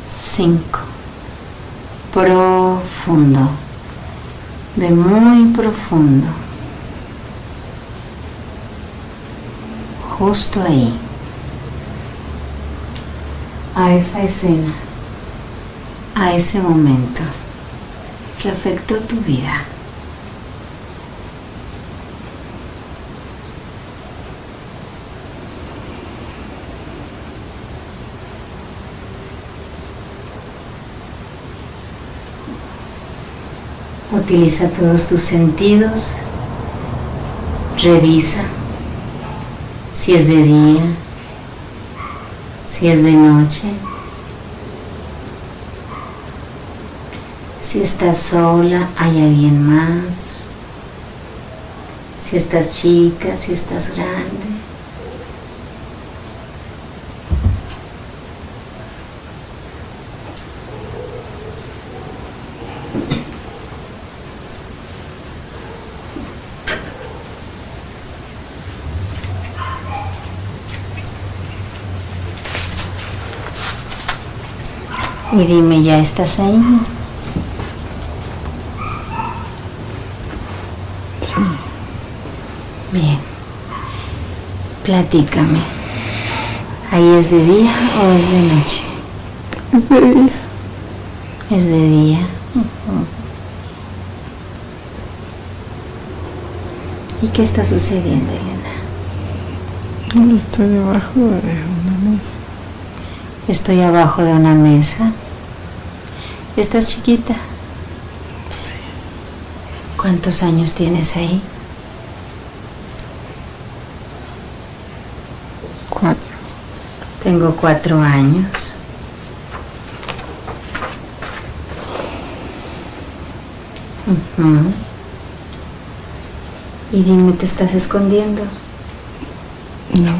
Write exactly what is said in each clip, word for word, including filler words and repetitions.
cinco. Profundo. Ve muy profundo. Justo ahí. A esa escena. A ese momento que afectó tu vida. Utiliza todos tus sentidos, revisa si es de día, si es de noche, si estás sola, hay alguien más, si estás chica, si estás grande. Y dime, ¿ya estás ahí? Sí. Bien. Platícame. ¿Ahí es de día o es de noche? Es de día. Es de día. Uh-huh. ¿Y qué está sucediendo, Elena? No, estoy debajo de una mesa. Estoy abajo de una mesa. ¿Estás chiquita? Sí. ¿Cuántos años tienes ahí? Cuatro. Tengo cuatro años. Uh-huh. Y dime, ¿te estás escondiendo? No.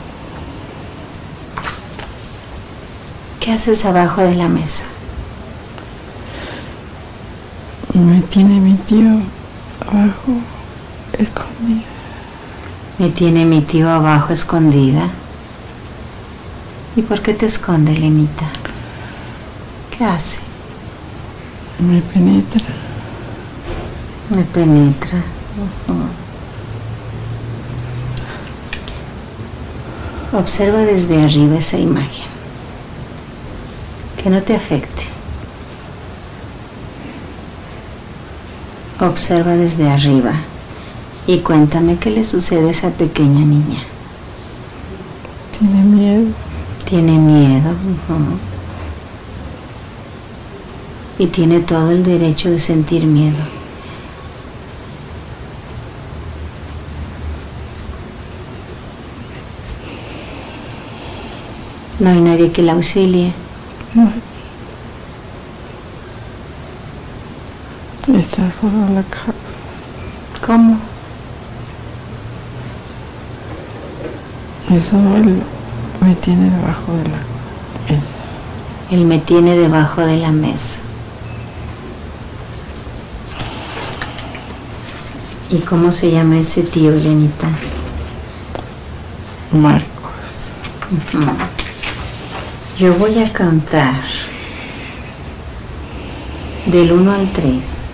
¿Qué haces abajo de la mesa? Me tiene mi tío abajo, escondida. Me tiene mi tío abajo escondida. ¿Y por qué te esconde, Elenita? ¿Qué hace? Me penetra. Me penetra. Uh-huh. Observa desde arriba esa imagen. Que no te afecte. Observa desde arriba y cuéntame qué le sucede a esa pequeña niña. Tiene miedo. Tiene miedo. Uh-huh. Y tiene todo el derecho de sentir miedo. No hay nadie que la auxilie. No. Está fuera de la casa. ¿Cómo? Eso él me tiene debajo de la mesa. Él me tiene debajo de la mesa. ¿Y cómo se llama ese tío, Elenita? Marcos. Uh-huh. Yo voy a contar del uno al tres.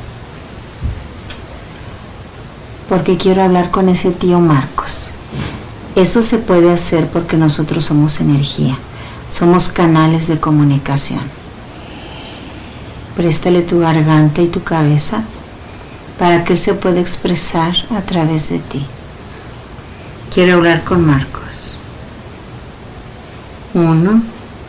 Porque quiero hablar con ese tío Marcos. Eso se puede hacer porque nosotros somos energía. Somos canales de comunicación. Préstale tu garganta y tu cabeza para que él se pueda expresar a través de ti. Quiero hablar con Marcos. Uno.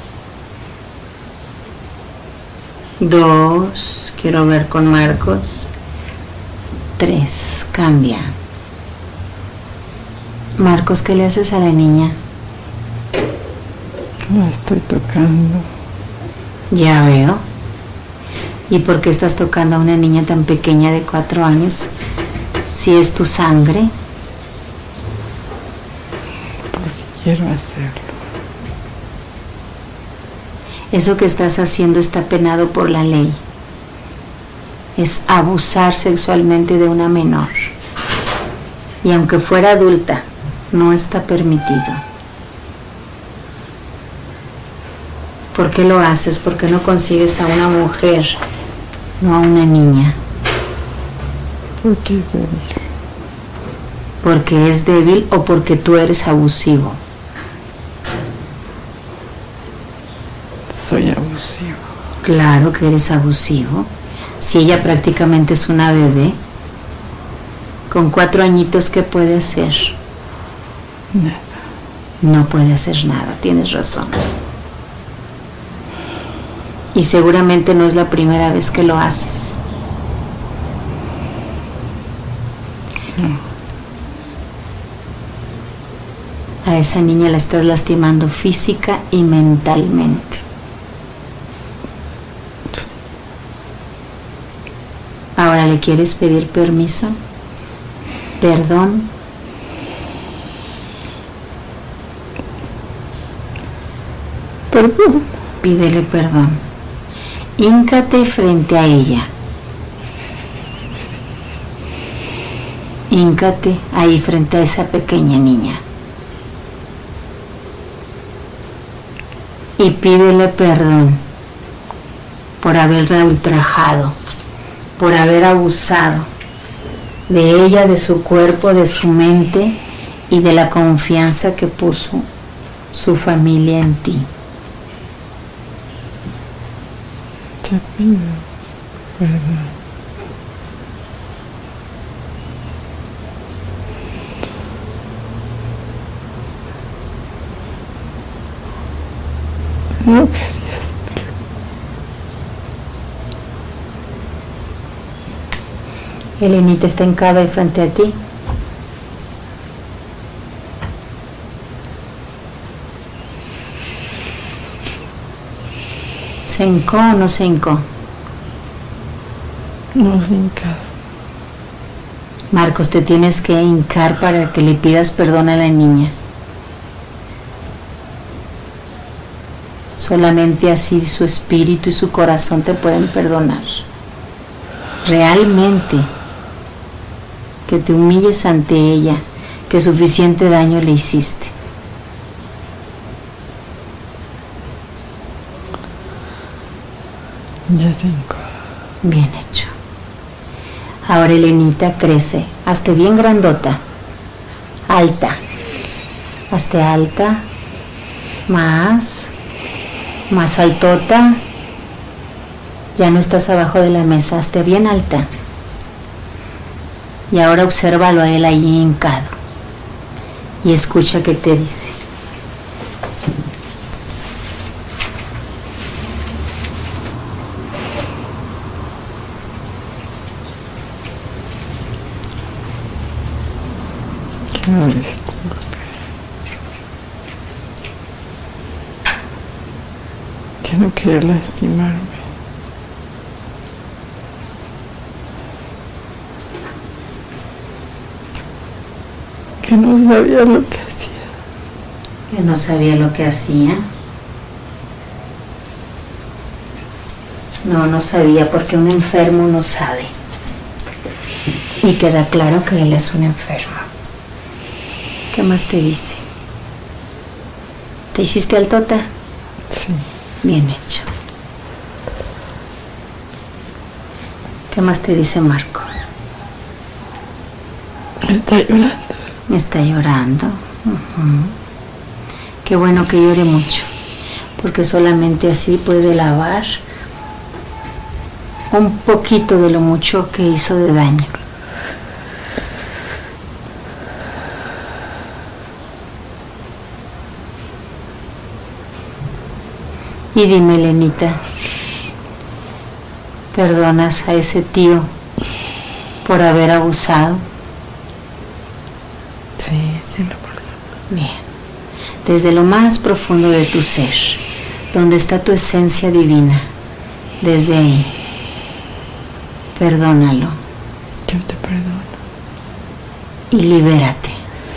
Dos. Quiero hablar con Marcos. Tres. Cambia. Marcos, ¿qué le haces a la niña? La estoy tocando. Ya veo. ¿Y por qué estás tocando a una niña tan pequeña de cuatro años? Si es tu sangre. Porque quiero hacerlo. Eso que estás haciendo está penado por la ley. Es abusar sexualmente de una menor. Y aunque fuera adulta, no está permitido. ¿Por qué lo haces? ¿Por qué no consigues a una mujer, no a una niña? Porque es débil. ¿Porque es débil o porque tú eres abusivo? Soy abusivo. Claro que eres abusivo. Si ella prácticamente es una bebé, con cuatro añitos, ¿qué puede hacer? Nada. No puede hacer nada, tienes razón. Y seguramente no es la primera vez que lo haces. No. A esa niña la estás lastimando física y mentalmente. Ahora le quieres pedir permiso, perdón. Perdón. Pídele perdón. Híncate frente a ella. Híncate ahí frente a esa pequeña niña. Y pídele perdón por haberla ultrajado, por haber abusado de ella, de su cuerpo, de su mente y de la confianza que puso su familia en ti. Te pido perdón. No quería hacerlo. Elenita está hincada ahí frente a ti. ¿Se hincó o no se hincó? No se hincado. Marcos, te tienes que hincar para que le pidas perdón a la niña. Solamente así su espíritu y su corazón te pueden perdonar. Realmente, que te humilles ante ella, que suficiente daño le hiciste. Ya se hincó. Bien hecho. Ahora Elenita crece, hazte bien grandota, alta, hazte alta, más, más altota. Ya no estás abajo de la mesa, hazte bien alta. Y ahora obsérvalo a él ahí hincado y escucha qué te dice. Que no disculpe. Que no quería lastimarme. Que no sabía lo que hacía. Que no sabía lo que hacía. No, no sabía, porque un enfermo no sabe. Y queda claro que él es un enfermo. ¿Qué más te dice? ¿Te hiciste altota? Sí. Bien hecho. ¿Qué más te dice Marco? Está llorando. Está llorando. Uh-huh. Qué bueno que llore mucho, porque solamente así puede lavar un poquito de lo mucho que hizo de daño. Y dime, Elenita, ¿perdonas a ese tío por haber abusado? Sí, sí lo perdono. Bien. Desde lo más profundo de tu ser, donde está tu esencia divina, desde ahí, perdónalo. Yo te perdono. Y libérate.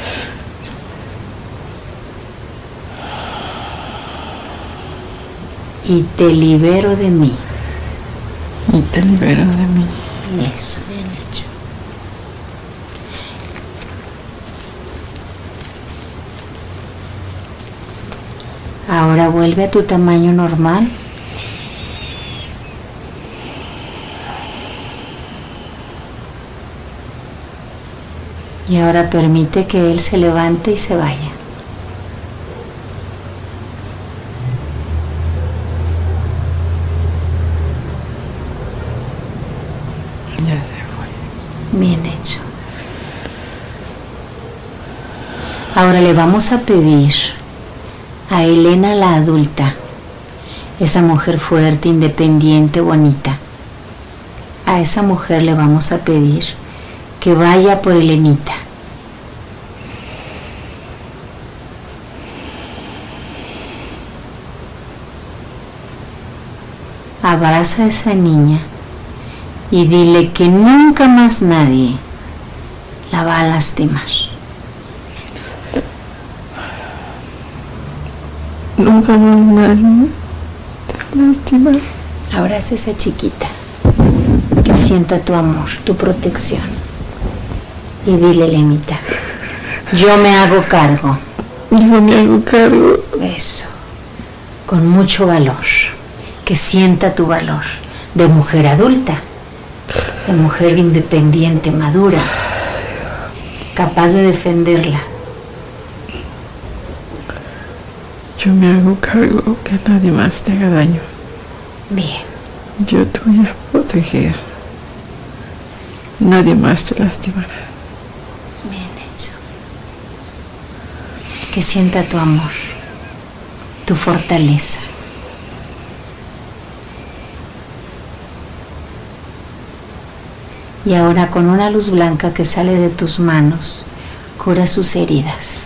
Y te libero de mí. Y te libero de mí. Eso, bien hecho. Ahora vuelve a tu tamaño normal. Y ahora permite que él se levante y se vaya. Ya se fue. Bien hecho. Ahora le vamos a pedir a Elena la adulta, esa mujer fuerte, independiente, bonita. A esa mujer le vamos a pedir que vaya por Elenita. Abraza a esa niña y dile que nunca más nadie la va a lastimar. Nunca más nadie te va a lastimar. Abraza a esa chiquita, que sienta tu amor, tu protección. Y dile, Elenita, yo me hago cargo. Yo me hago cargo. Eso, con mucho valor, que sienta tu valor de mujer adulta, de mujer independiente, madura, capaz de defenderla. Yo me hago cargo que nadie más te haga daño. Bien. Yo te voy a proteger. Nadie más te lastimará. Bien hecho. Que sienta tu amor, tu fortaleza. Y ahora con una luz blanca que sale de tus manos, cura sus heridas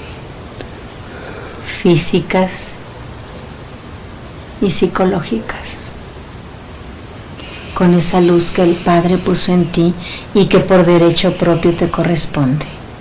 físicas y psicológicas, con esa luz que el Padre puso en ti y que por derecho propio te corresponde.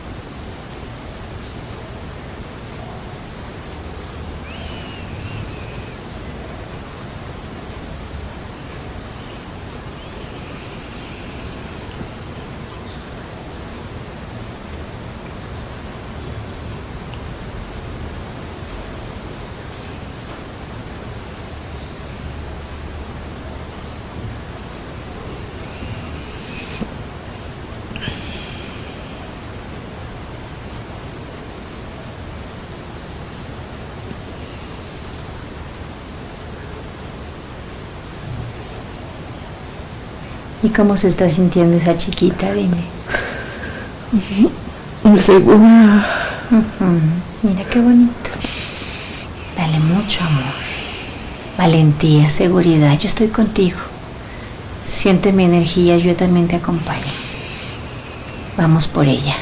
¿Y cómo se está sintiendo esa chiquita? Dime. Segura. Uh-huh. Mira qué bonito. Dale mucho amor, valentía, seguridad. Yo estoy contigo. Siente mi energía, yo también te acompaño. Vamos por ella.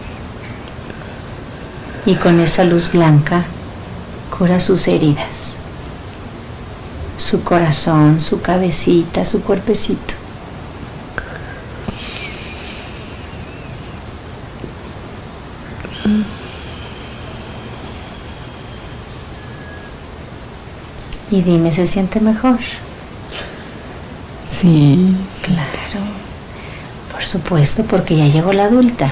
Y con esa luz blanca, cura sus heridas. Su corazón, su cabecita, su cuerpecito. Y dime, ¿se siente mejor? Sí. Claro. Por supuesto, porque ya llegó la adulta.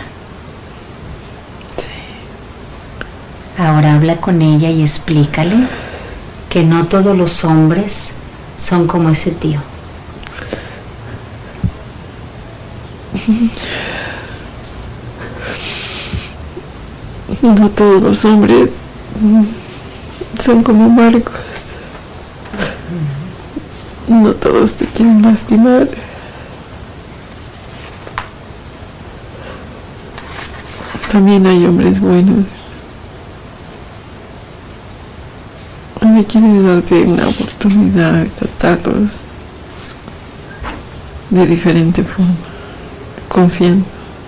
Sí. Ahora habla con ella y explícale que no todos los hombres son como ese tío. No todos los hombres son como Marcos. No todos te quieren lastimar. También hay hombres buenos. Me quiere darte una oportunidad de tratarlos de diferente forma, confiando.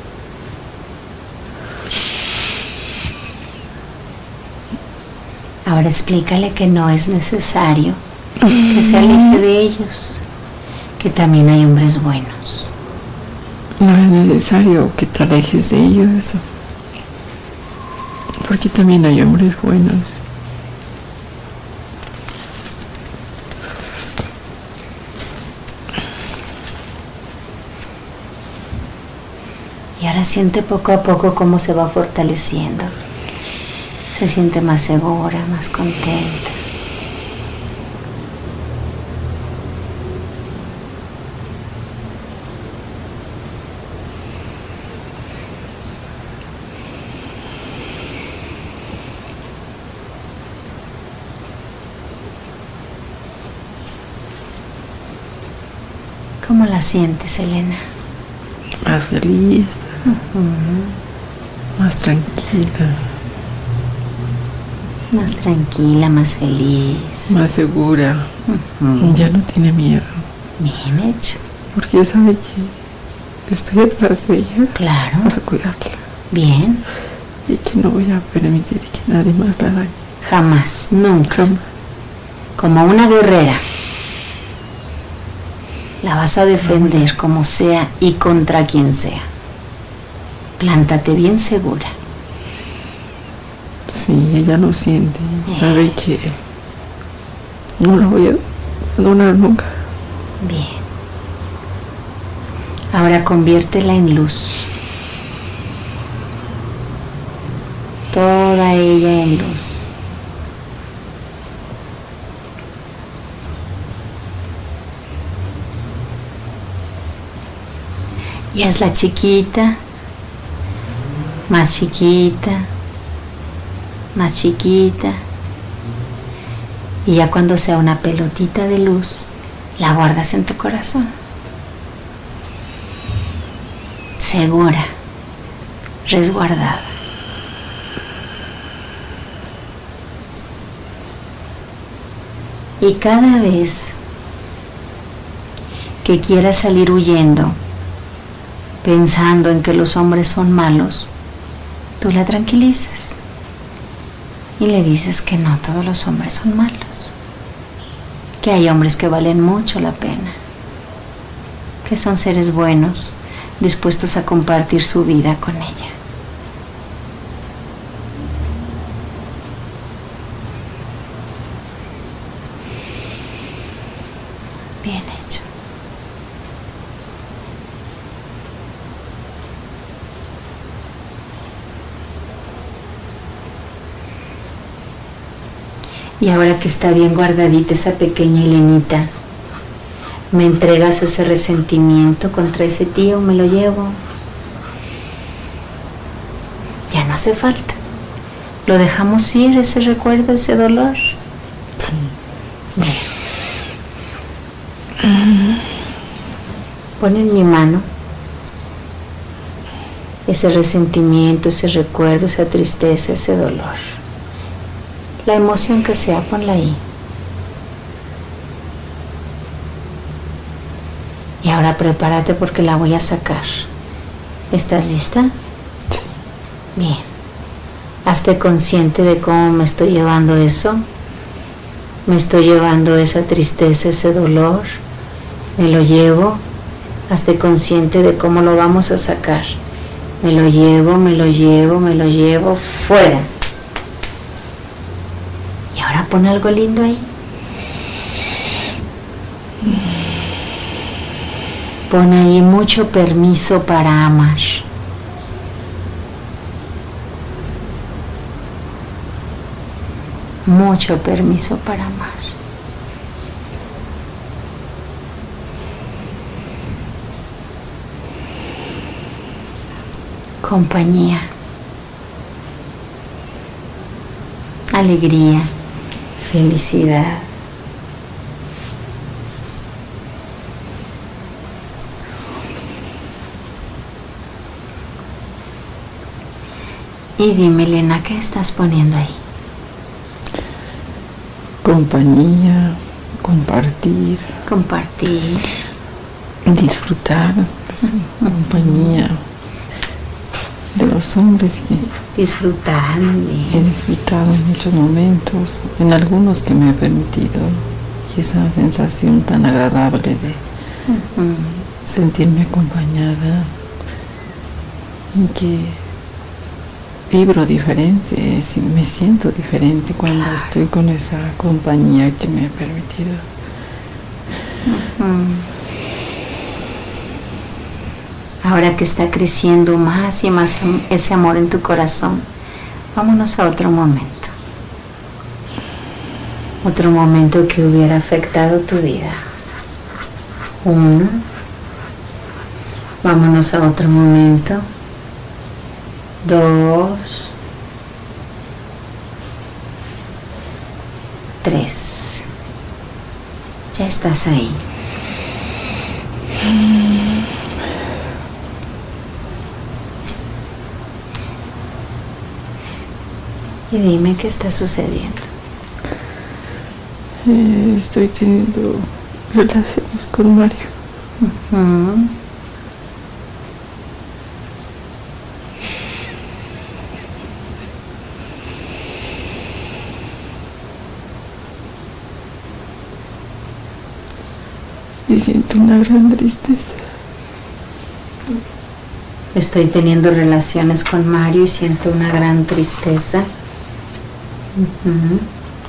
Ahora explícale que no es necesario que se aleje de ellos, que también hay hombres buenos. No es necesario que te alejes de ellos, porque también hay hombres buenos. Y ahora siente poco a poco cómo se va fortaleciendo. Se siente más segura, más contenta. ¿Cómo la sientes, Elena? Más feliz, Uh-huh. más tranquila, Más tranquila, más feliz. más segura. Uh-huh. Ya no tiene miedo, Bien hecho. porque sabe que estoy atrás de ella Claro. para cuidarla Bien. y que no voy a permitir que nadie más la dañe. Jamás, nunca. Jamás. Como una guerrera. La vas a defender como sea y contra quien sea. Plántate bien segura. Sí, ella lo siente, sabe que Eso. no la voy a abandonar nunca. Bien. Ahora conviértela en luz. Toda ella en luz. Y hazla chiquita, más chiquita, más chiquita. Y ya cuando sea una pelotita de luz, la guardas en tu corazón. Segura, resguardada. Y cada vez que quieras salir huyendo, pensando en que los hombres son malos, tú la tranquilizas y le dices que no todos los hombres son malos, que hay hombres que valen mucho la pena, que son seres buenos, dispuestos a compartir su vida con ella. Bien hecho. Y ahora que está bien guardadita esa pequeña Elenita, ¿me entregas ese resentimiento contra ese tío? ¿Me lo llevo? Ya no hace falta. Lo dejamos ir, ese recuerdo, ese dolor. Sí. Bien. Pon en mi mano ese resentimiento, ese recuerdo, esa tristeza, ese dolor. La emoción que sea, ponla ahí. Y ahora prepárate porque la voy a sacar. ¿Estás lista? Sí. Bien. Hazte consciente de cómo me estoy llevando eso. Me estoy llevando esa tristeza, ese dolor. Me lo llevo. Hazte consciente de cómo lo vamos a sacar. Me lo llevo, me lo llevo, me lo llevo fuera. Y ahora pon algo lindo ahí. Pon ahí mucho permiso para amar. Mucho permiso para amar. Compañía. Alegría. Felicidad. Y dime, Elena, ¿qué estás poniendo ahí? Compañía, compartir, Compartir. disfrutar de su compañía, de los hombres que Disfrutar. he disfrutado en muchos momentos, en algunos que me ha permitido, y esa sensación tan agradable de Uh-huh. sentirme acompañada y que vibro diferente, sí, me siento diferente cuando Claro. estoy con esa compañía que me ha permitido. Uh-huh. Ahora que está creciendo más y más ese amor en tu corazón, vámonos a otro momento. Otro momento que hubiera afectado tu vida. Uno. Vámonos a otro momento. Dos. Tres. Ya estás ahí. Y dime qué está sucediendo. Eh, estoy teniendo relaciones con Mario. Uh-huh. Y siento una gran tristeza. Estoy teniendo relaciones con Mario y siento una gran tristeza. Uh-huh.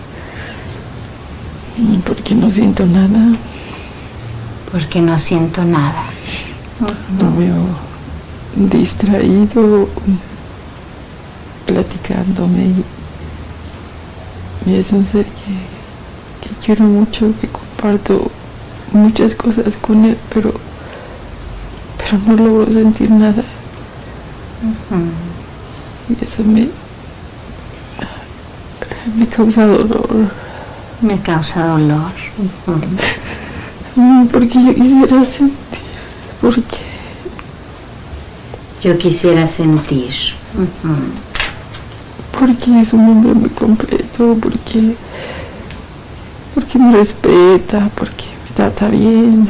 Porque no siento nada. Porque no siento nada. Uh-huh. Lo veo distraído, platicándome. Y, y es un ser que, que quiero mucho, que comparto muchas cosas con él, pero, pero no logro sentir nada. Uh-huh. Y eso me, me causa dolor. Me causa dolor. Uh-huh. Porque yo quisiera sentir, porque yo quisiera sentir. Uh-huh. Porque es un hombre muy completo, porque, porque me respeta, porque me trata bien.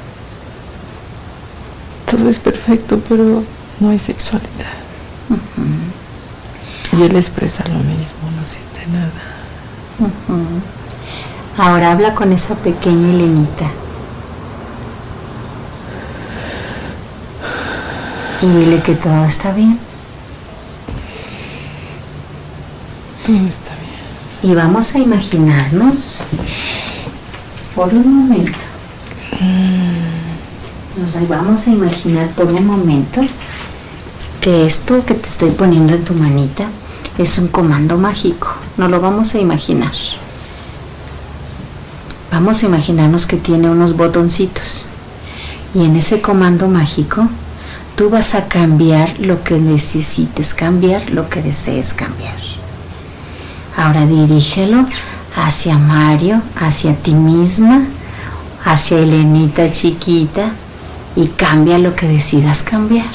Todo es perfecto, pero no hay sexualidad. Uh-huh. Y él expresa lo mismo, no siente nada. Uh-huh. Ahora habla con esa pequeña Elenita. Y dile que todo está bien. Todo está bien. Y vamos a imaginarnos por un momento. Nos vamos a imaginar por un momento que esto que te estoy poniendo en tu manita es un comando mágico. No lo vamos a imaginar. Vamos a imaginarnos que tiene unos botoncitos. Y en ese comando mágico tú vas a cambiar lo que necesites cambiar, lo que desees cambiar. Ahora dirígelo hacia Mario, hacia ti misma, hacia Elenita chiquita y cambia lo que decidas cambiar.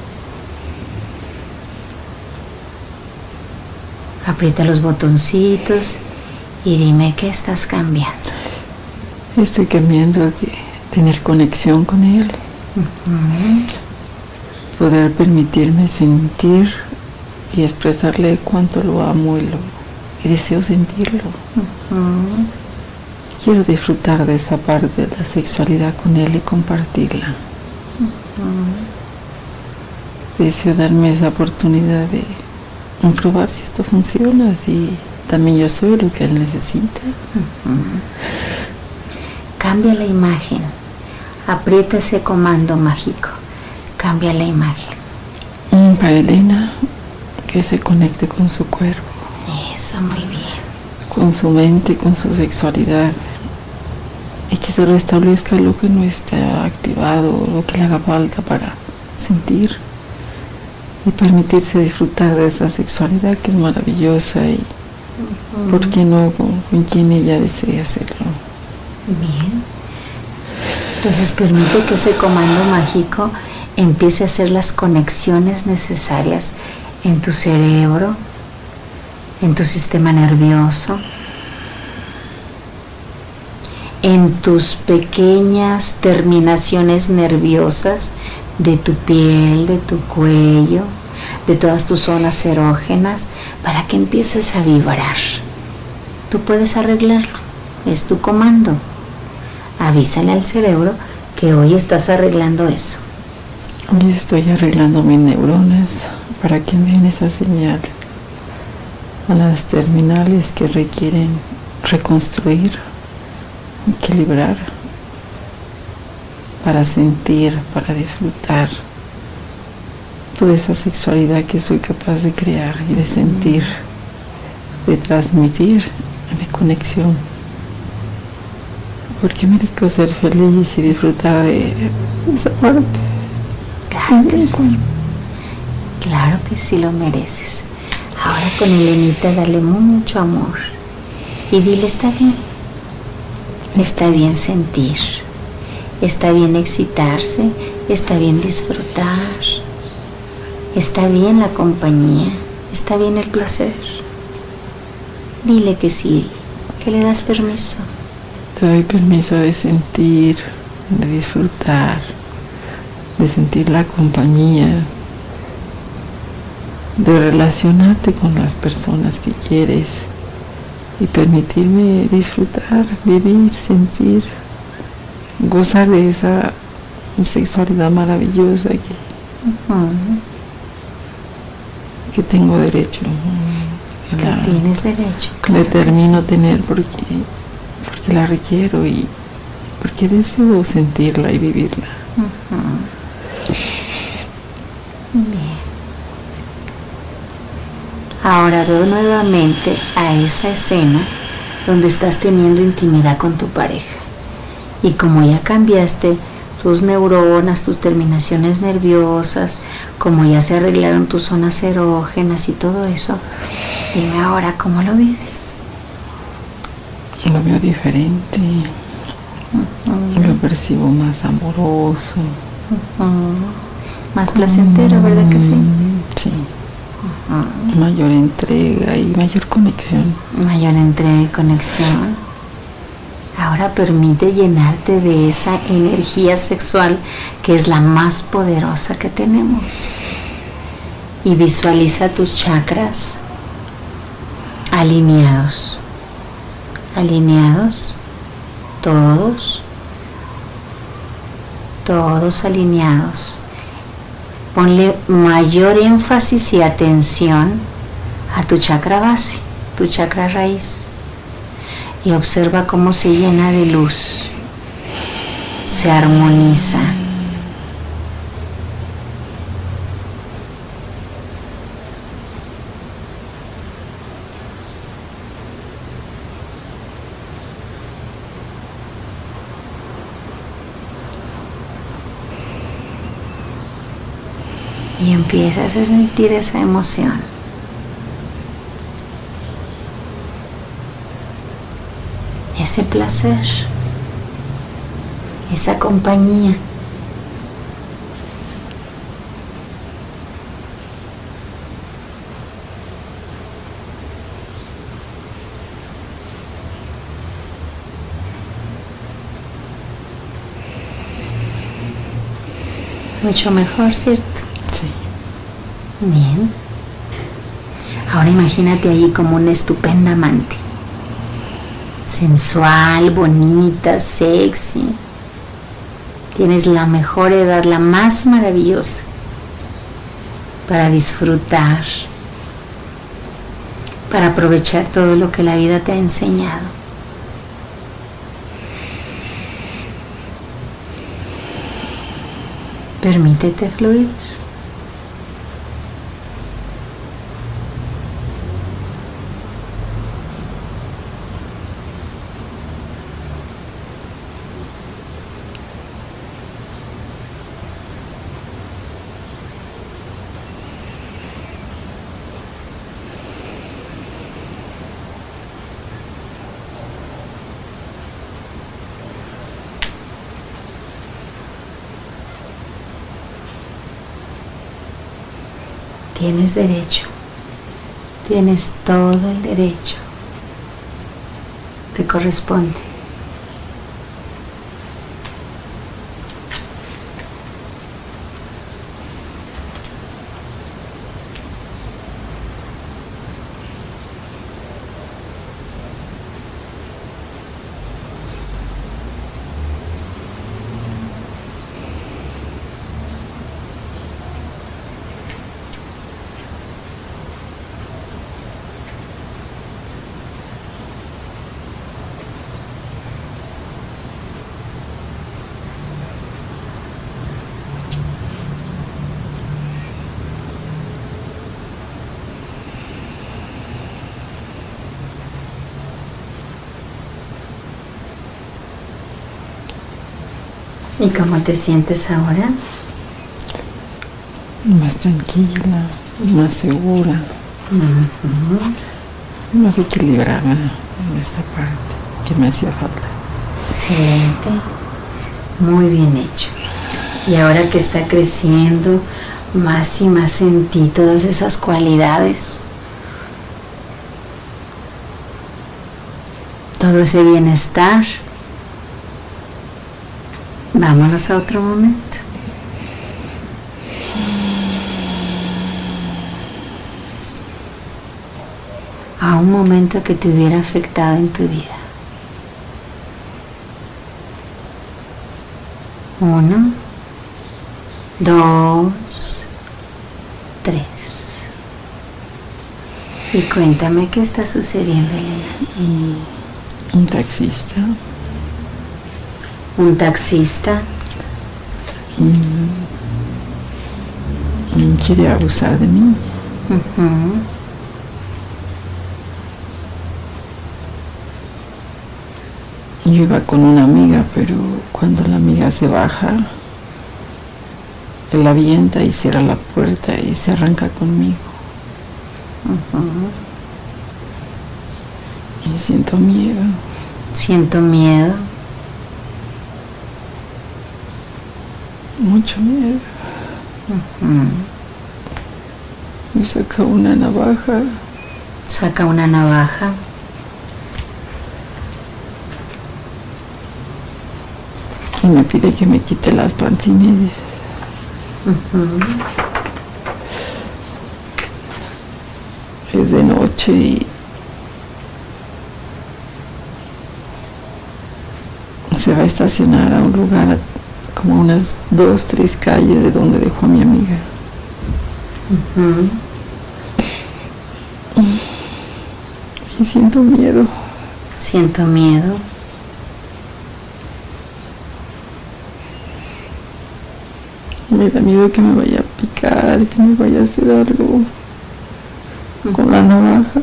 Aprieta los botoncitos y dime qué estás cambiando. Estoy cambiando que tener conexión con él. Uh-huh. Poder permitirme sentir y expresarle cuánto lo amo y, lo, y deseo sentirlo. Uh-huh. Quiero disfrutar de esa parte de la sexualidad con él y compartirla. Uh-huh. Deseo darme esa oportunidad de comprobar si esto funciona, si también yo soy lo que él necesita. Uh-huh. Cambia la imagen. Aprieta ese comando mágico. Cambia la imagen. Para Elena, que se conecte con su cuerpo. Eso, muy bien. Con su mente, con su sexualidad. Y que se restablezca lo que no está activado, lo que le haga falta para sentir. Y permitirse disfrutar de esa sexualidad que es maravillosa y, uh-huh. ¿por qué no?, con, con quien ella desee hacerlo. Bien. Entonces permite que ese comando mágico empiece a hacer las conexiones necesarias en tu cerebro, en tu sistema nervioso, en tus pequeñas terminaciones nerviosas de tu piel, de tu cuello, de todas tus zonas erógenas, para que empieces a vibrar. Tú puedes arreglarlo, es tu comando. Avísale al cerebro que hoy estás arreglando eso. Hoy estoy arreglando mis neuronas para que envíen esa señal a las terminales que requieren reconstruir, equilibrar, para sentir, para disfrutar toda esa sexualidad que soy capaz de crear y de sentir, de transmitir, de conexión. porque merezco ser feliz y disfrutar de esa parte. Claro que sí. Claro que sí lo mereces. Ahora con Elenita dale mucho amor y dile está bien. Está bien sentir. Está bien excitarse. Está bien disfrutar. Está bien la compañía. Está bien el placer. Dile que sí, que le das permiso. Te doy permiso de sentir, de disfrutar, de sentir la compañía, de relacionarte con las personas que quieres y permitirme disfrutar, vivir, sentir, gozar de esa sexualidad maravillosa que, uh-huh. que tengo derecho. Que, que la, tienes derecho. Claro, determino sí. tener porque, porque la requiero y porque deseo sentirla y vivirla. Uh-huh. Bien. Ahora veo nuevamente a esa escena donde estás teniendo intimidad con tu pareja. Y como ya cambiaste tus neuronas, tus terminaciones nerviosas, como ya se arreglaron tus zonas erógenas y todo eso, dime ahora cómo lo vives. Lo veo diferente. Uh-huh. Lo percibo más amoroso. Uh-huh. Más placentero, uh-huh. ¿verdad que sí? Sí. Uh-huh. Mayor entrega y mayor conexión. Mayor entrega y conexión. Ahora permite llenarte de esa energía sexual que es la más poderosa que tenemos. Y visualiza tus chakras alineados. Alineados. Todos. Todos alineados. Ponle mayor énfasis y atención a tu chakra base, tu chakra raíz. Y observa cómo se llena de luz, se armoniza. Y empiezas a sentir esa emoción. Ese placer, esa compañía. Mucho mejor, ¿cierto? Sí. Bien. Ahora imagínate ahí como una estupenda amante. Sensual, bonita, sexy. Tienes la mejor edad, la más maravillosa para disfrutar, para aprovechar todo lo que la vida te ha enseñado. Permítete fluir. Tienes derecho, tienes todo el derecho, te corresponde. ¿Y cómo te sientes ahora? Más tranquila, más segura, uh-huh. más equilibrada en esta parte que me hacía falta. Excelente, muy bien hecho. Y ahora que está creciendo más y más en ti todas esas cualidades, todo ese bienestar, vámonos a otro momento. A un momento que te hubiera afectado en tu vida. Uno, dos, tres. Y cuéntame qué está sucediendo, Elena. Un taxista. Un taxista. Mm. Quiere abusar de mí. Uh-huh. Yo iba con una amiga, pero cuando la amiga se baja, él avienta y cierra la puerta y se arranca conmigo. Uh-huh. Y siento miedo. Siento miedo. Mucho miedo. Uh-huh. Me saca una navaja. Saca una navaja. Y me pide que me quite las pantimedias. Uh-huh. Es de noche y se va a estacionar a un lugar como unas dos, tres calles de donde dejó a mi amiga. Uh-huh. Y siento miedo. Siento miedo. Me da miedo que me vaya a picar, que me vaya a hacer algo uh-huh. con la navaja.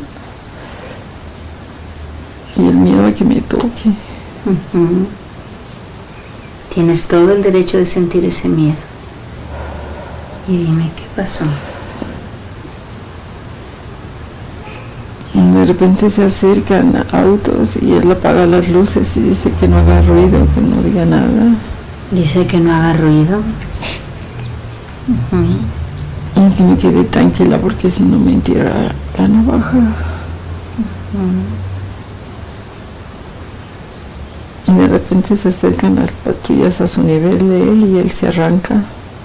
Y el miedo a que me toque. Uh-huh. Tienes todo el derecho de sentir ese miedo. Y dime, ¿qué pasó? De repente se acercan autos y él apaga las luces y dice que no haga ruido, que no diga nada. Dice que no haga ruido. Uh-huh. Y que me quede tranquila porque si no me entierra la navaja. Uh-huh. Y de repente se acercan las patrullas a su nivel de él y él se arranca.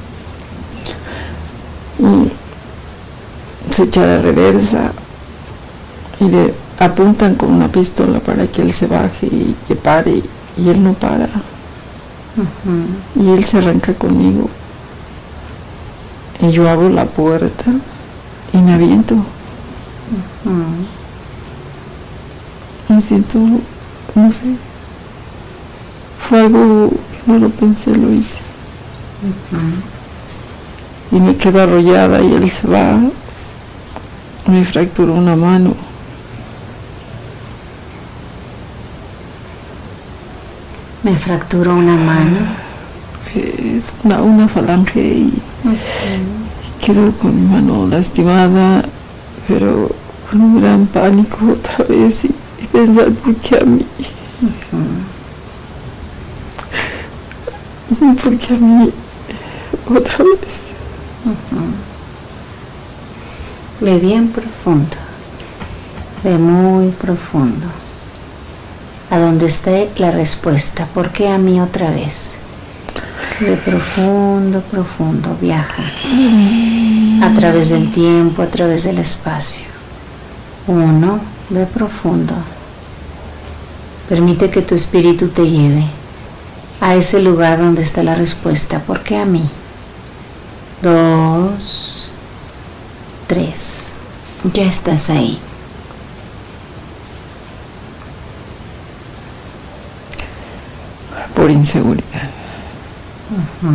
Y se echa de reversa y le apuntan con una pistola para que él se baje y que pare, y él no para. Uh-huh. Y él se arranca conmigo. Y yo abro la puerta y me aviento. Uh-huh. Me siento, no sé, fue algo que no lo pensé, lo hice. Uh-huh. Y me quedo arrollada y él se va. Me fracturó una mano. Me fracturó una mano. Es una, una falange y uh-huh. quedo con mi mano lastimada, pero con un gran pánico otra vez y, y pensar por qué a mí. Uh-huh. ¿Por qué a mí otra vez? Uh-huh. Ve bien profundo, ve muy profundo. A donde esté la respuesta, ¿por qué a mí otra vez? Ve profundo, profundo, viaja a través del tiempo, a través del espacio. Uno, ve profundo. Permite que tu espíritu te lleve a ese lugar donde está la respuesta, ¿por qué a mí? Dos, tres, ya estás ahí. Por inseguridad. Uh-huh.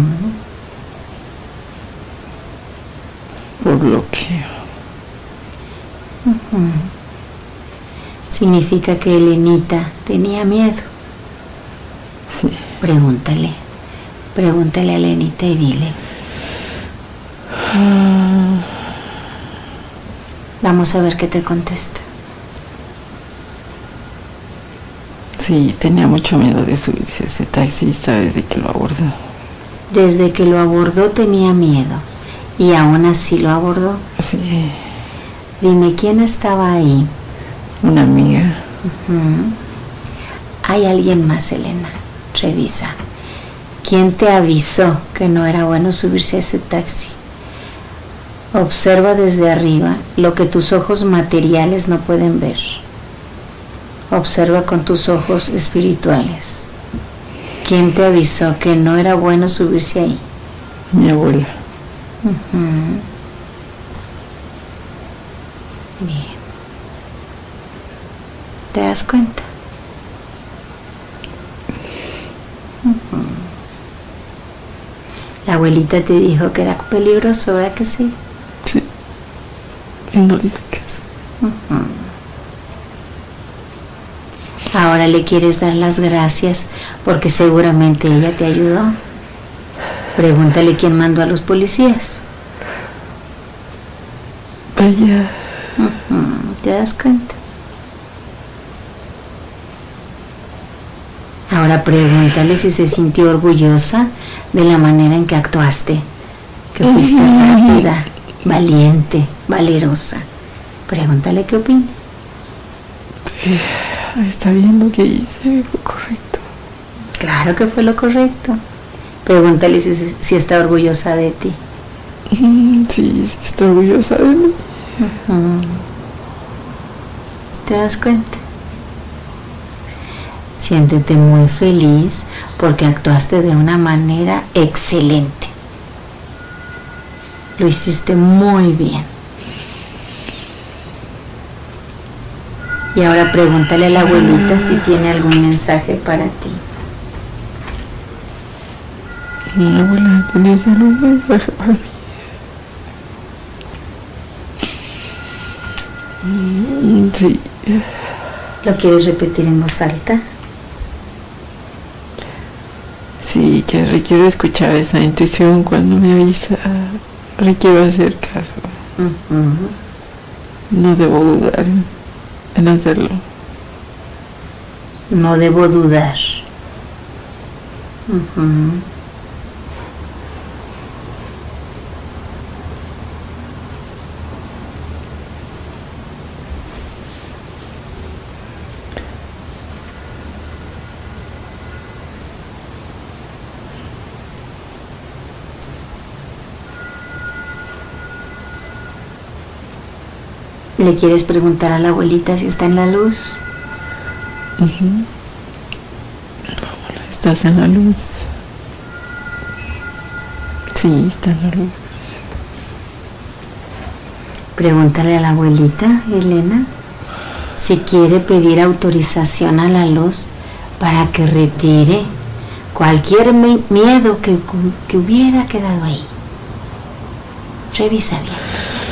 Por bloqueo. Uh-huh. Significa que Elenita tenía miedo. Sí. Pregúntale, Pregúntale a Elenita y dile. Vamos a ver qué te contesta. Sí, tenía mucho miedo de subirse a ese taxista desde que lo abordó. Desde que lo abordó tenía miedo y aún así lo abordó. Sí. Dime, ¿quién estaba ahí? Una amiga. Uh-huh. Hay alguien más, Elena. Revisa. ¿Quién te avisó que no era bueno subirse a ese taxi? Observa desde arriba lo que tus ojos materiales no pueden ver. Observa con tus ojos espirituales. ¿Quién te avisó que no era bueno subirse ahí? Mi abuela. Uh-huh. Bien. ¿Te das cuenta? Uh-huh. La abuelita te dijo que era peligroso, ¿verdad que sí? Sí. Y no le hice caso. Uh-huh. Ahora le quieres dar las gracias porque seguramente ella te ayudó. Pregúntale quién mandó a los policías. Ella. Uh-huh. ¿Te das cuenta? Ahora pregúntale si se sintió orgullosa de la manera en que actuaste, que fuiste rápida, valiente, valerosa. Pregúntale qué opina. Está bien lo que hice, fue correcto. Claro que fue lo correcto. Pregúntale si, si está orgullosa de ti. Sí, sí, estoy orgullosa de mí. Uh-huh. ¿Te das cuenta? Siéntete muy feliz porque actuaste de una manera excelente. Lo hiciste muy bien. Y ahora pregúntale a la abuelita si tiene algún mensaje para ti. Mi abuela, ¿tenías algún mensaje para mí? Sí. ¿Lo quieres repetir en voz alta? Sí, que requiero escuchar esa intuición cuando me avisa. Requiero hacer caso. Uh-huh. No debo dudar en hacerlo. No debo dudar. Uh-huh. ¿Le quieres preguntar a la abuelita si está en la luz? Uh-huh. ¿Estás en la luz? Sí, está en la luz. Pregúntale a la abuelita, Elena, si quiere pedir autorización a la luz para que retire cualquier miedo que, que hubiera quedado ahí. Revisa bien.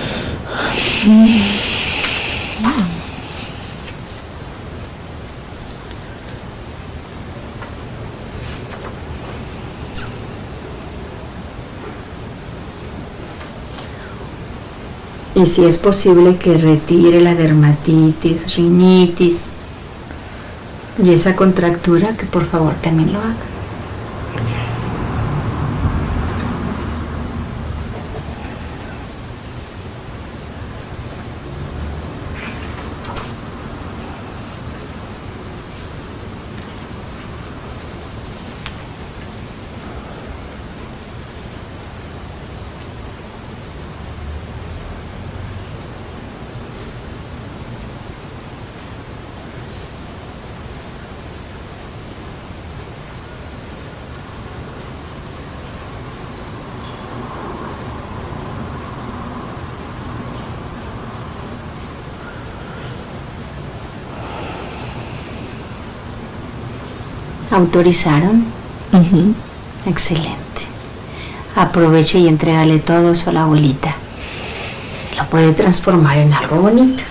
Y si es posible que retire la dermatitis, rinitis y esa contractura, que por favor también lo haga. ¿Autorizaron? Uh-huh. Excelente. Aproveche y entrégale todo eso a la abuelita. Lo puede transformar en algo bonito.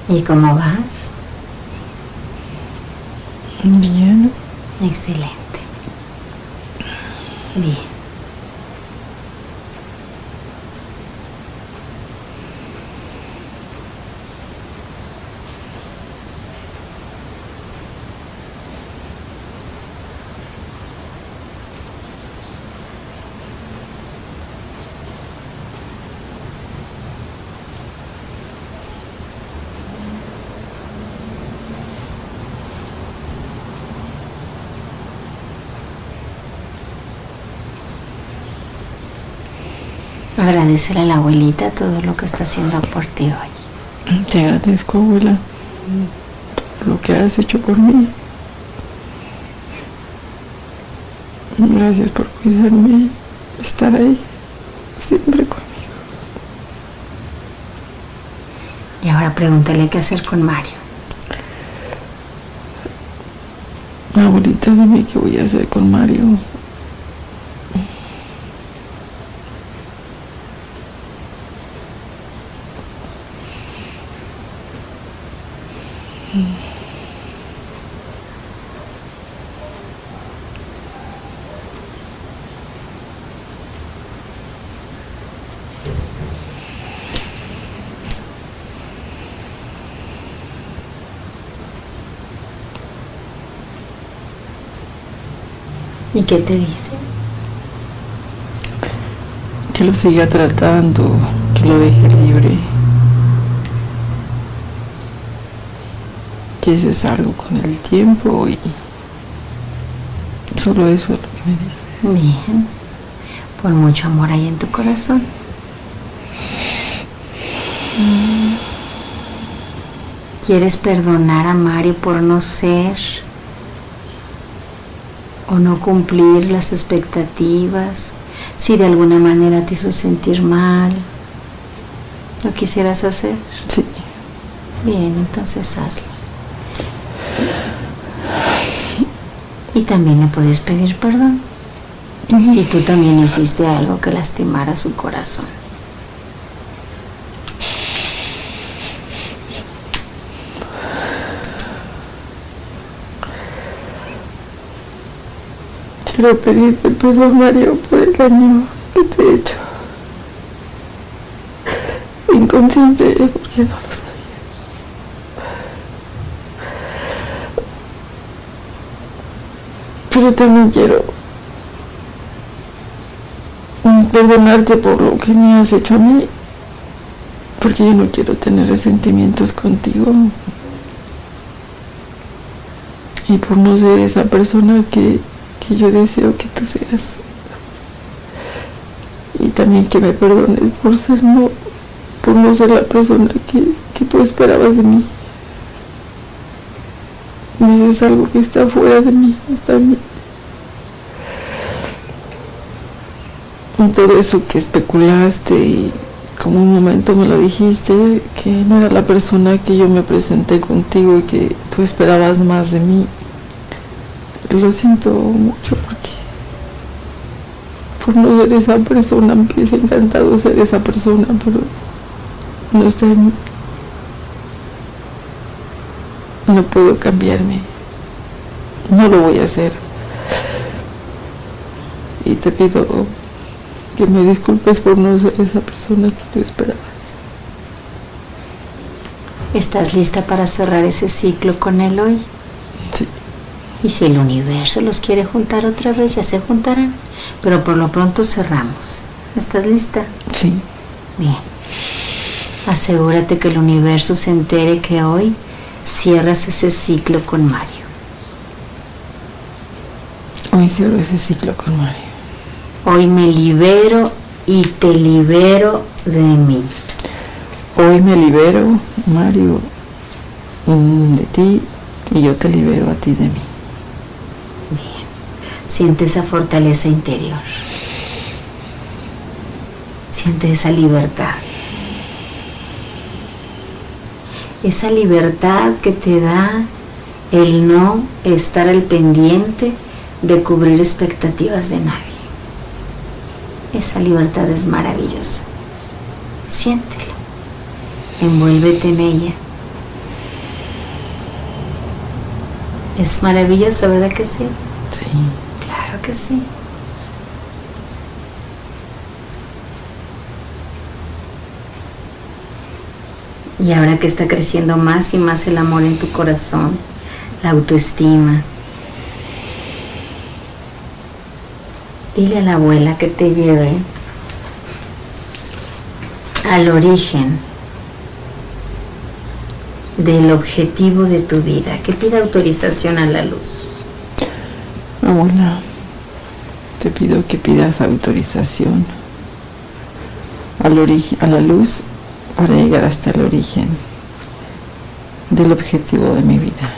¿Y cómo vas? Bien. Excelente. Bien. Agradecele a la abuelita todo lo que está haciendo por ti hoy. Te agradezco, abuela, todo lo que has hecho por mí. Gracias por cuidarme, estar ahí, siempre conmigo. Y ahora pregúntale qué hacer con Mario. Abuelita, dime qué voy a hacer con Mario. ¿Y qué te dice? Que lo siga tratando, que lo deje libre. Que eso es algo con el tiempo y solo eso es lo que me dice. Bien. Por mucho amor hay en tu corazón. ¿Quieres perdonar a Mario por no ser o no cumplir las expectativas? Si de alguna manera te hizo sentir mal, ¿lo quisieras hacer? Sí. Bien, entonces hazlo. Y también le puedes pedir perdón si tú también hiciste algo que lastimara su corazón. Quiero pedirte perdón, Mario, por el daño que te he hecho. Inconsciente, porque no lo sabía. Pero también quiero perdonarte por lo que me has hecho a mí, porque yo no quiero tener resentimientos contigo. Y por no ser esa persona que que yo deseo que tú seas. Y también que me perdones por ser no, por no ser la persona que, que tú esperabas de mí. Eso es algo que está fuera de mí, no está en mí. Con todo eso que especulaste y como un momento me lo dijiste, que no era la persona que yo me presenté contigo y que tú esperabas más de mí. Lo siento mucho porque por no ser esa persona me hubiese encantado ser esa persona, pero no está en mí. No puedo cambiarme, no lo voy a hacer. Y te pido que me disculpes por no ser esa persona que tú esperabas. ¿Estás lista para cerrar ese ciclo con él hoy? Sí. Y si el universo los quiere juntar otra vez, ya se juntarán. Pero por lo pronto cerramos. ¿Estás lista? Sí. Bien. Asegúrate que el universo se entere que hoy cierras ese ciclo con Mario. Hoy cierro ese ciclo con Mario. Hoy me libero y te libero de mí. Hoy me libero, Mario, de ti y yo te libero a ti de mí. Bien. Siente esa fortaleza interior. Siente esa libertad. Esa libertad que te da el no estar al pendiente de cubrir expectativas de nadie. Esa libertad es maravillosa. Siéntela. Envuélvete en ella Es maravilloso, ¿verdad que sí? Sí. Claro que sí. Y ahora que está creciendo más y más el amor en tu corazón, la autoestima, dile a la abuela que te lleve al origen del objetivo de tu vida, que pida autorización a la luz. Abuela, te pido que pidas autorización al origen, a la luz, para llegar hasta el origen del objetivo de mi vida.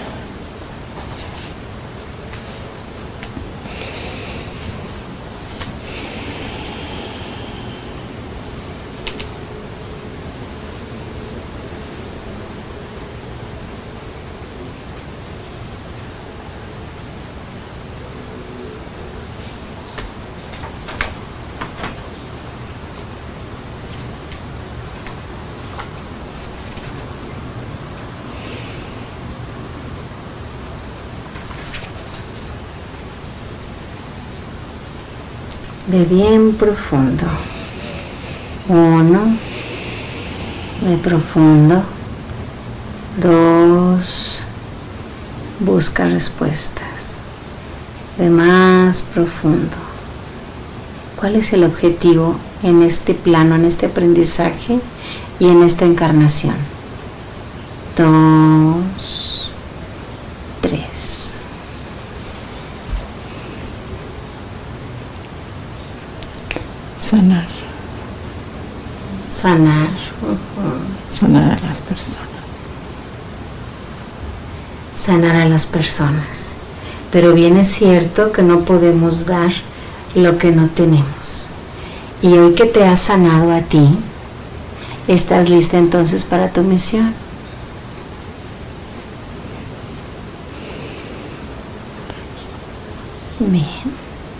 Ve bien profundo. Uno. Ve profundo. Dos. Busca respuestas. Ve más profundo. ¿Cuál es el objetivo en este plano, en este aprendizaje y en esta encarnación? Dos. Tres. Sanar. Sanar. Uh-huh. Sanar a las personas. Sanar a las personas. Pero bien es cierto que no podemos dar lo que no tenemos. Y hoy que te has sanado a ti, ¿estás lista entonces para tu misión? Bien.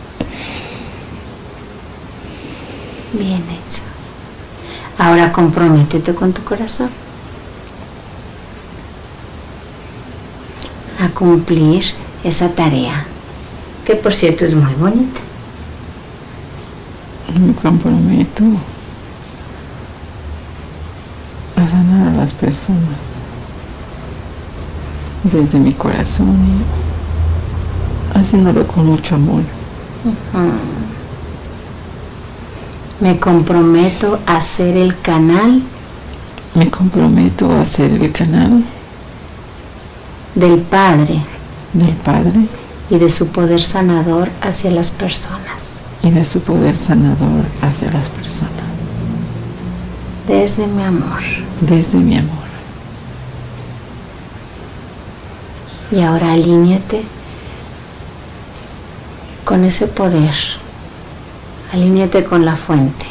Bien hecho. Ahora comprométete con tu corazón a cumplir esa tarea, que por cierto es muy bonita. Me comprometo a sanar a las personas desde mi corazón y haciéndolo con mucho amor. Uh-huh. Me comprometo a ser el canal. Me comprometo a ser el canal del Padre. Del Padre. Y de su poder sanador hacia las personas. Y de su poder sanador hacia las personas. Desde mi amor. Desde mi amor. Y ahora alíñate con ese poder. Alíñate con la fuente.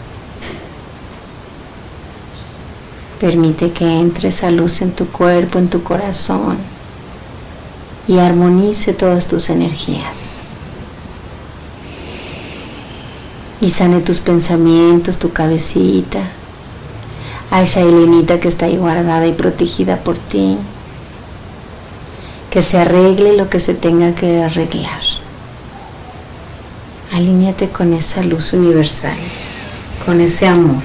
Permite que entre esa luz en tu cuerpo, en tu corazón, y armonice todas tus energías. Y sane tus pensamientos, tu cabecita, a esa Elenita que está ahí guardada y protegida por ti. Que se arregle lo que se tenga que arreglar. Alíñate con esa luz universal, con ese amor.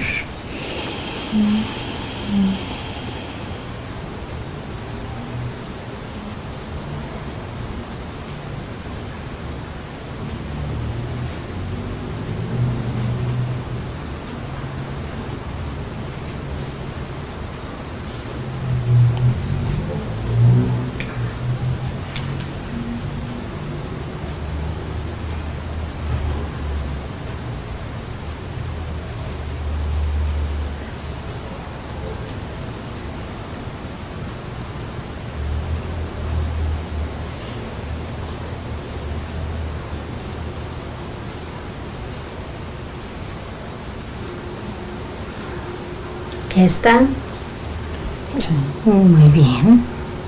¿Ya están? Sí. Muy bien.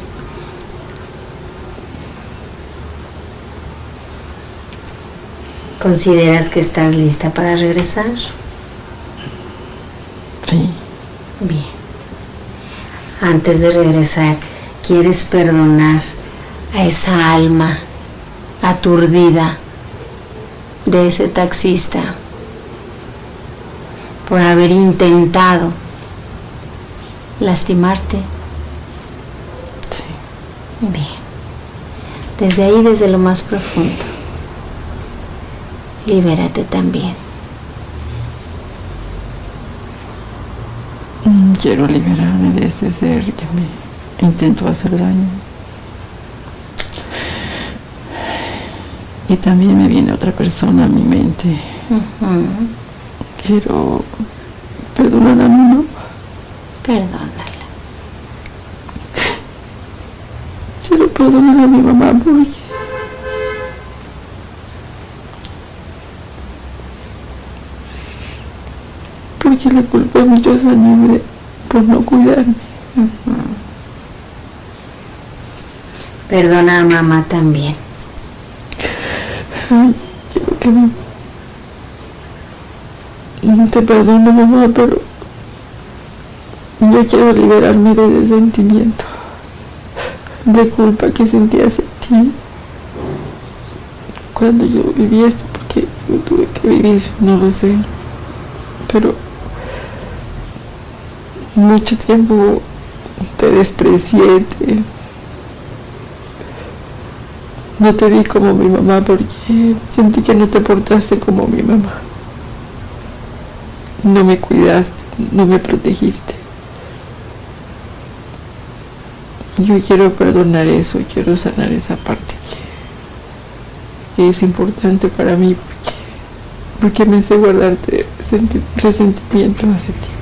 ¿Consideras que estás lista para regresar? Sí. Bien. Antes de regresar, ¿quieres perdonar a esa alma aturdida de ese taxista por haber intentado lastimarte. Sí. Bien. Desde ahí, desde lo más profundo, libérate también. Quiero liberarme de ese ser que me intentó hacer daño. Y también me viene otra persona a mi mente. Uh-huh. Quiero perdonar a mi mamá. Perdónala. Quiero perdonar a mi mamá porque porque la culpé muchos años de, por no cuidarme. Uh-huh. Perdona a mamá también. Ay, quiero que me... No te perdono, mamá, pero yo quiero liberarme de ese sentimiento de culpa que sentí hacia ti cuando yo viví esto, porque yo tuve que vivir, no lo sé, pero mucho tiempo te desprecié, te... no te vi como mi mamá porque sentí que no te portaste como mi mamá. No me cuidaste, no me protegiste. Yo quiero perdonar eso, quiero sanar esa parte que, que es importante para mí porque, porque me hace guardarte resentimiento hacia ti.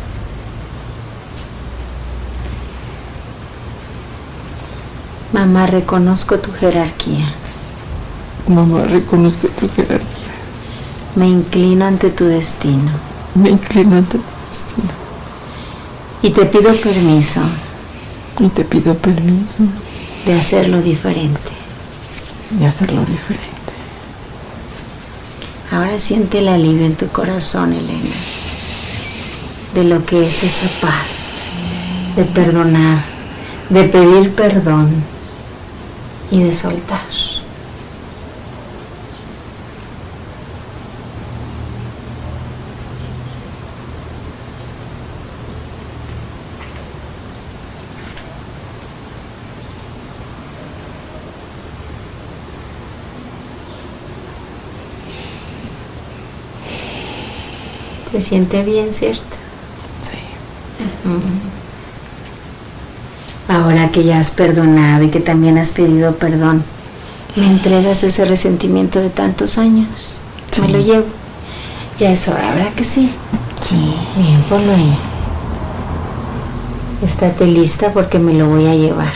Mamá, reconozco tu jerarquía. Mamá, reconozco tu jerarquía. Me inclino ante tu destino. Me inclino ante tu destino. Y te pido permiso. Y te pido permiso. De hacerlo diferente. De hacerlo diferente. Ahora siente el alivio en tu corazón, Elena. De lo que es esa paz. De perdonar. De pedir perdón. Y de soltar. ¿Se siente bien, cierto? Sí. Uh-huh. Ahora que ya has perdonado y que también has pedido perdón, ¿me entregas ese resentimiento de tantos años? Sí. Me lo llevo. Ya es hora, ¿verdad que sí? Sí. Bien, ponlo ahí. Estate lista porque me lo voy a llevar.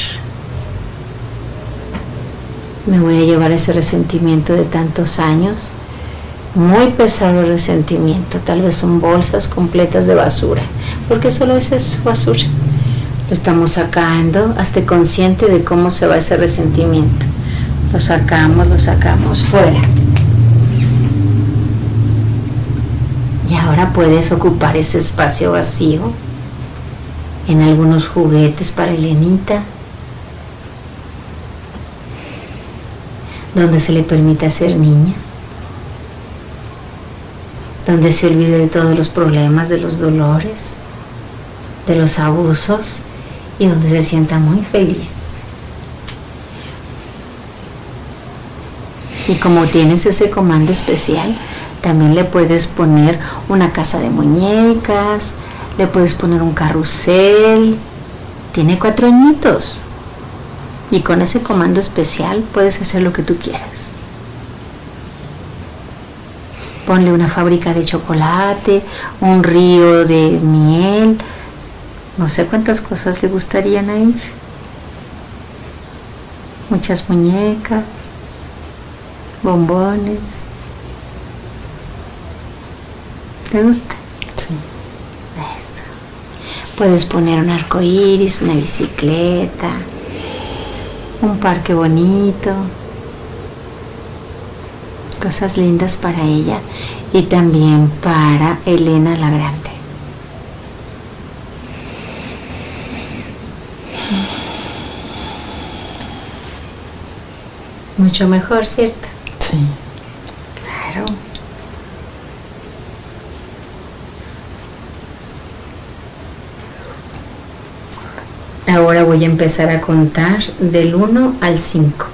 Me voy a llevar ese resentimiento de tantos años. Muy pesado el resentimiento, tal vez son bolsas completas de basura, porque solo es eso, basura. Lo estamos sacando, hazte consciente de cómo se va ese resentimiento. Lo sacamos, lo sacamos fuera. Y ahora puedes ocupar ese espacio vacío en algunos juguetes para Elenita, donde se le permita ser niña, donde se olvide de todos los problemas, de los dolores, de los abusos y donde se sienta muy feliz. Y como tienes ese comando especial, también le puedes poner una casa de muñecas, le puedes poner un carrusel. Tiene cuatro añitos y con ese comando especial puedes hacer lo que tú quieras. Ponle una fábrica de chocolate, un río de miel, no sé cuántas cosas le gustarían a ella. Muchas muñecas, bombones. ¿Te gusta? Sí. Eso. Puedes poner un arco iris, una bicicleta, un parque bonito. Cosas lindas para ella y también para Elena la Grande. Mucho mejor, ¿cierto? Sí. Claro. Ahora voy a empezar a contar del uno al cinco.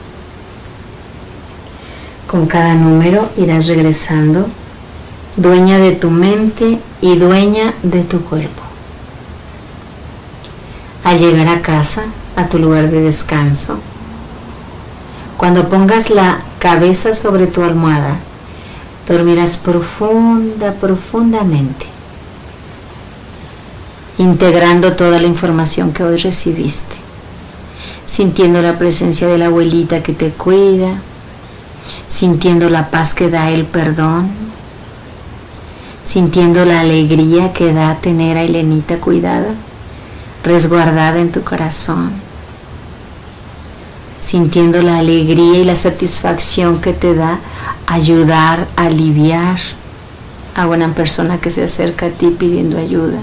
Con cada número irás regresando, dueña de tu mente y dueña de tu cuerpo. Al llegar a casa, a tu lugar de descanso, cuando pongas la cabeza sobre tu almohada, dormirás profunda, profundamente, integrando toda la información que hoy recibiste, sintiendo la presencia de la abuelita que te cuida, sintiendo la paz que da el perdón, sintiendo la alegría que da tener a Elenita cuidada, resguardada en tu corazón, sintiendo la alegría y la satisfacción que te da ayudar, aliviar a una persona que se acerca a ti pidiendo ayuda.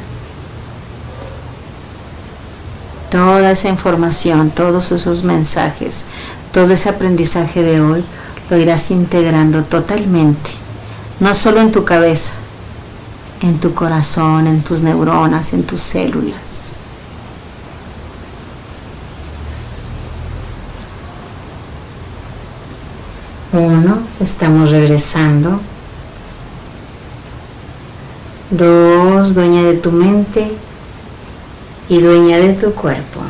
Toda esa información, todos esos mensajes, todo ese aprendizaje de hoy lo irás integrando totalmente, no solo en tu cabeza, en tu corazón, en tus neuronas, en tus células. Uno, estamos regresando. Dos, dueña de tu mente y dueña de tu cuerpo.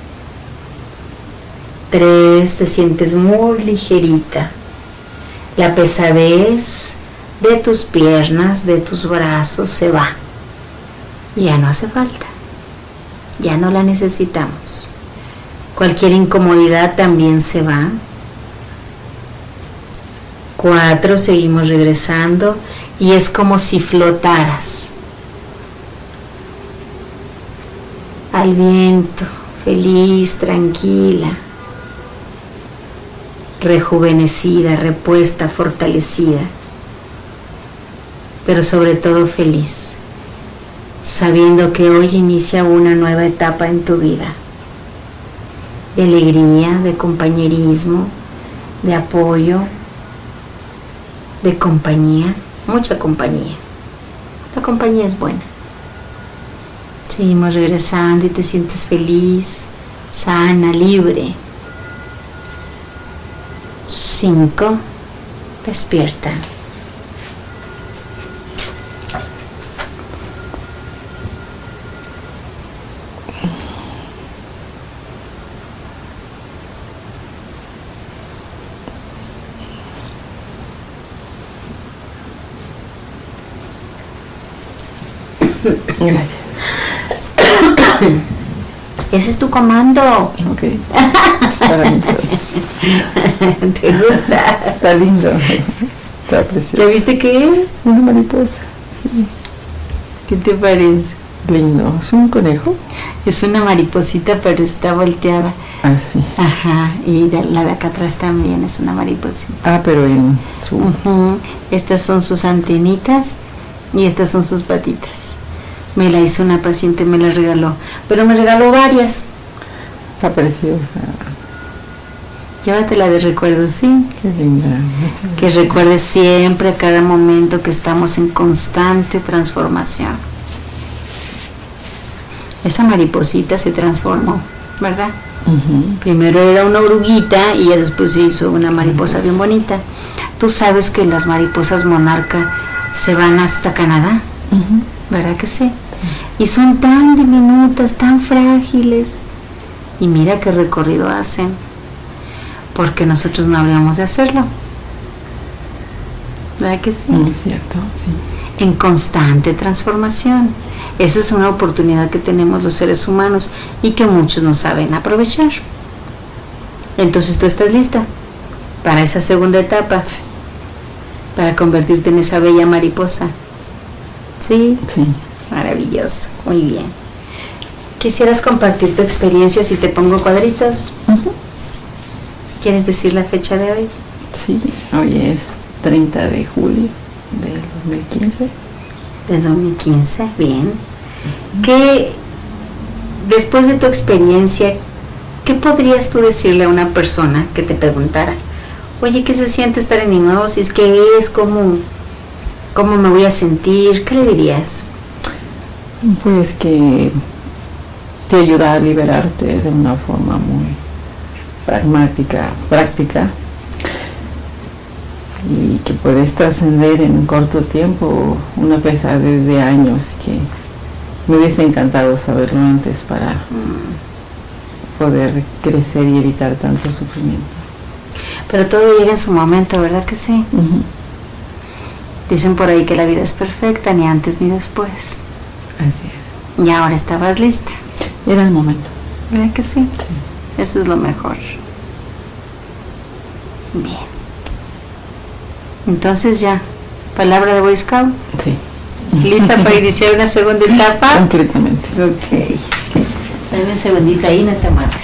Tres, te sientes muy ligerita. La pesadez de tus piernas, de tus brazos se va. Ya no hace falta. Ya no la necesitamos. Cualquier incomodidad también se va. Cuatro, seguimos regresando y es como si flotaras al viento, feliz, tranquila, rejuvenecida, repuesta, fortalecida, pero sobre todo feliz, sabiendo que hoy inicia una nueva etapa en tu vida, de alegría, de compañerismo, de apoyo, de compañía, mucha compañía. La compañía es buena. Seguimos regresando y te sientes feliz, sana, libre. Cinco, despierta. Gracias. Ese es tu comando. Ok. Es para mí entonces. ¿Te gusta? Está lindo. Está precioso. ¿Ya viste qué es? Una mariposa. Sí. ¿Qué te parece? Lindo. ¿Es un conejo? Es una mariposita, pero está volteada. Ah, sí. Ajá. Y de, la de acá atrás también es una mariposita. Ah, pero en su... Uh-huh. Estas son sus antenitas y estas son sus patitas. Me la hizo una paciente, me la regaló, pero me regaló varias. Está preciosa. Llévatela de recuerdo, ¿sí? Qué linda. Que recuerdes siempre, a cada momento, que estamos en constante transformación. Esa mariposita se transformó, ¿verdad? Uh-huh. Primero era una oruguita y ya después se hizo una mariposa bien bonita. Tú sabes que las mariposas monarca se van hasta Canadá, Uh-huh. ¿verdad que sí? Y son tan diminutas, tan frágiles. Y mira qué recorrido hacen. Porque nosotros no habríamos de hacerlo. ¿Verdad que sí? Muy cierto, sí. En constante transformación. Esa es una oportunidad que tenemos los seres humanos y que muchos no saben aprovechar. Entonces tú estás lista para esa segunda etapa, para convertirte en esa bella mariposa. ¿Sí? Sí. Maravilloso, muy bien. ¿Quisieras compartir tu experiencia si te pongo cuadritos? Uh-huh. ¿Quieres decir la fecha de hoy? Sí, hoy es treinta de julio del dos mil quince. De dos mil quince, bien. ¿Qué, después de tu experiencia, qué podrías tú decirle a una persona que te preguntara, oye, ¿qué se siente estar en hipnosis? ¿Qué es? ¿Cómo, cómo me voy a sentir? ¿Qué le dirías? Pues que te ayuda a liberarte de una forma muy pragmática, práctica, y que puedes trascender en un corto tiempo una pesadez de años que me hubiese encantado saberlo antes para mm. poder crecer y evitar tanto sufrimiento. Pero todo llega en su momento, ¿verdad que sí? Uh-huh. Dicen por ahí que la vida es perfecta, ni antes ni después. Así es. Y ahora estabas lista. Era el momento. ¿Verdad que sí? Sí. Eso es lo mejor. Bien. Entonces ya, palabra de Boy Scout. Sí. ¿Lista para iniciar una segunda etapa? Completamente. Ok. Dame un segundito ahí, no te muevas.